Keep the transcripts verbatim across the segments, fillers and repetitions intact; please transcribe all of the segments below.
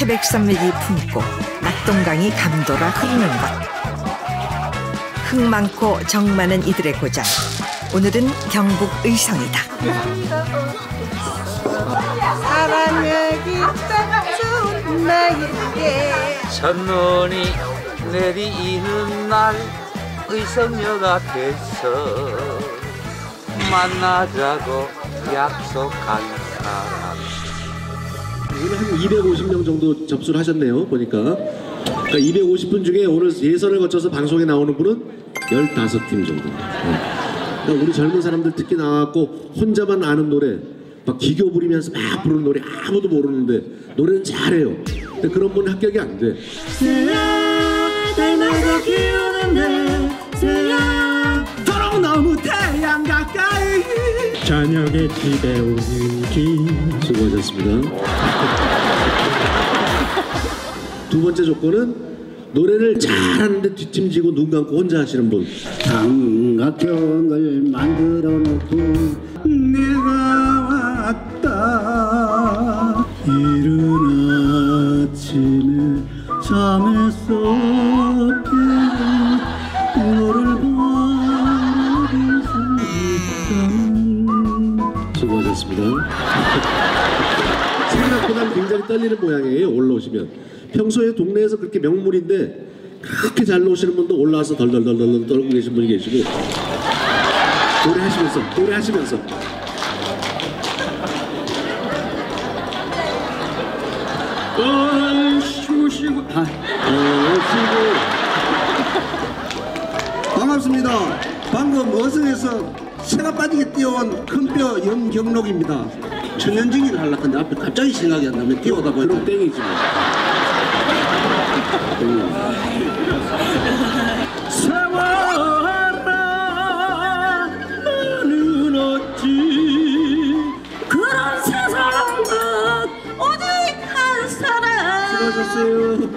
수백산맥이 품고 낙동강이 감돌아 흐르는 곳. 흙 많고 정 많은 이들의 고장. 오늘은 경북 의성이다. 사랑하기 딱 좋은 나이에 첫눈이 내리는 날 의성역 앞에서 만나자고 약속한 사람. 오늘 한 이백오십 명 정도 접수를 하셨네요. 보니까 그러니까 이백오십 분 중에 오늘 예선을 거쳐서 방송에 나오는 분은 열다섯 팀 정도. 그러니까 우리 젊은 사람들 특히 나왔고 혼자만 아는 노래 막 기교 부리면서 막 부르는 노래 아무도 모르는데 노래는 잘해요. 근데 그런 분은 합격이 안 돼. 새야 달마다 기우는데 새야 도롱 너무 태양 가까이 저녁에 집에 오는 길. 수고하셨습니다. 두 번째 조건은 노래를 잘하는데 뒷짐지고 눈 감고 혼자 하시는 분. 삼각형을 만들어 놓고 내가 왔다 이른 아침에 잠에서 깨어 너를 바라보는 수고하셨습니다. 생각보다 굉장히 떨리는 모양이에요. 올라오시면 평소에 동네에서 그렇게 명물인데 그렇게 잘 노시는 분도 올라와서 덜덜덜덜 떨고 계신 분이 계시고 노래하시면서 노래하시면서 어 쉬고 쉬고 아, 어, 쉬고 반갑습니다. 방금 어성에서 새가 빠지게 뛰어온 큰뼈 염경록입니다. 천연증기를 하려고 했는데 앞에 갑자기 생각이 안 나면 뛰어오다 보니까 그럼 땡이지 뭐. 세월아 나는 어찌 그런 세상은 오직 한 사람. 수고하셨어요.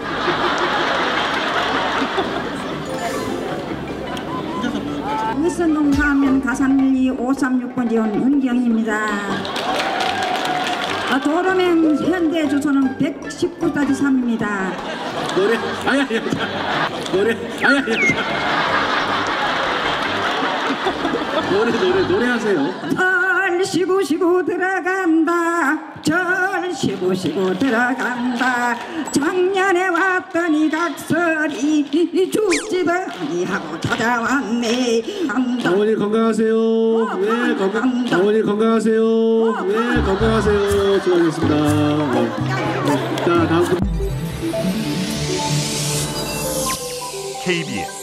의선동 가면 가산리 오삼육 번지원 은경입니다. 아, 도로명 현대주소는 백십구 따지 삼입니다. 노래 아야 야 노래 아야 야 노래 노래 노래하세요. 절 쉬고 쉬고 들어간다. 절 쉬고 쉬고 들어간다. 작년에 왔던 이 각설이 죽지도 아니하고 찾아왔네. 감동. 어머니 건강하세요. 네 건강. 어머니 건강하세요. 네 건강하세요. 수고하셨습니다. 네. 자 다음. 케이비에스